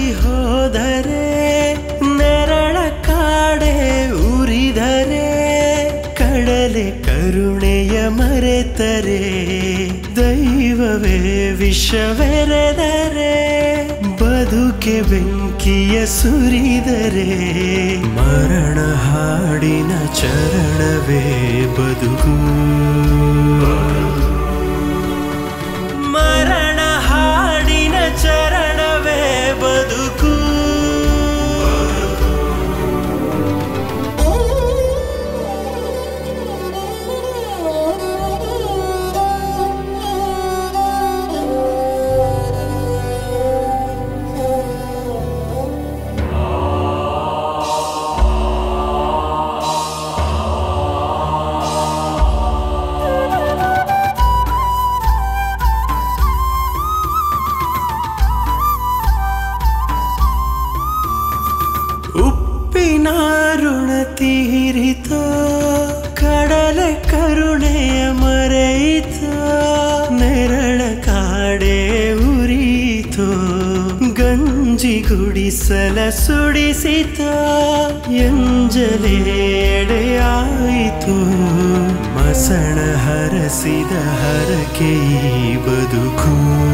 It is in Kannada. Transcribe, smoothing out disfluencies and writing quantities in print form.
ಹೋದರೆ ನೆರಳ ಕಾಡೆ ಉರಿದರೆ ಕಡಲೆ ಕರುಣೆಯ ಮರೆತರೆ ದೈವವೇ ವಿಷವೆರೆದರೆ ಬದುಕೆ ಬೆಂಕಿಯ ಸುರಿದರೆ ಮರಣ ಹಾಡಿನ ಚರಣವೇ ಬದುಕು ಮರಣ ಹಾಡಿನ ಚರಣವೇ ಬದುಕು ಉಪ್ಪಿನ ಋಣ ತೀರಿತ ಕಡಲೆ ಕರುಣೆಯ ಮರೆಯಿತ ನೆರಳ ಕಾಡೆ ಉರಿಯಿತು ಗಂಜಿ ಗುಡಿಸಲ ಸುಡಿಸಿತ ಎಂಜಲೆಡೆಯಾಯಿತು ಮಸಣ ಹರಸಿದ ಹರಕೆ ಈ ಬದುಕು